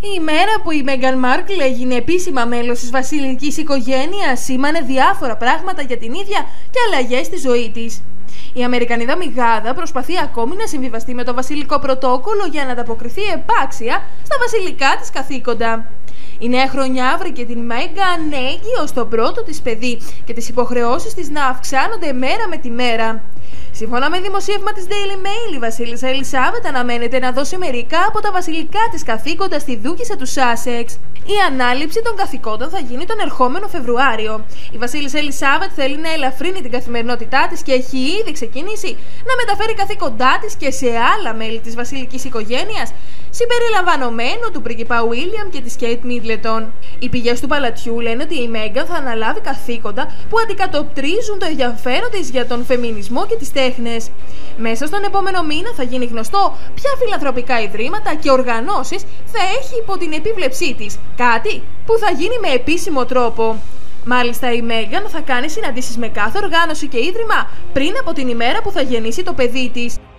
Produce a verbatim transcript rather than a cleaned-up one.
Η ημέρα που η Μέγαν Μάρκλ έγινε επίσημα μέλος της βασιλικής οικογένειας σήμανε διάφορα πράγματα για την ίδια και αλλαγές στη ζωή της. Η Αμερικανίδα μηγάδα προσπαθεί ακόμη να συμβιβαστεί με το βασιλικό πρωτόκολλο για να ανταποκριθεί επάξια στα βασιλικά της καθήκοντα. Η νέα χρονιά βρήκε την Μέγαν έγκυο στο πρώτο της παιδί και τις υποχρεώσεις της να αυξάνονται μέρα με τη μέρα. Σύμφωνα με δημοσίευμα της Daily Mail, η βασίλισσα Ελισάβετ αναμένεται να δώσει μερικά από τα βασιλικά της καθήκοντα στη δούκισσα του Σάσεξ. Η ανάληψη των καθηκόντων θα γίνει τον ερχόμενο Φεβρουάριο. Η βασίλισσα Ελισάβετ θέλει να ελαφρύνει την καθημερινότητά της και έχει ήδη ξεκινήσει να μεταφέρει καθήκοντά της και σε άλλα μέλη της βασιλικής οικογένειας, συμπεριλαμβανομένου του πρίγκιπα Βίλιαμ και της Κέιτ Μίτλετον. Οι πηγές του παλατιού λένε ότι η Μέγαν θα αναλάβει καθήκοντα που αντικατοπτρίζουν το ενδιαφέρον της για τον φεμινισμό και τις τέχνες. Μέσα στον επόμενο μήνα θα γίνει γνωστό ποια φιλανθρωπικά ιδρύματα και οργανώσεις θα έχει υπό την επίβλεψή της, κάτι που θα γίνει με επίσημο τρόπο. Μάλιστα, η Μέγαν θα κάνει συναντήσεις με κάθε οργάνωση και ίδρυμα πριν από την ημέρα που θα γεννήσει το παιδί της.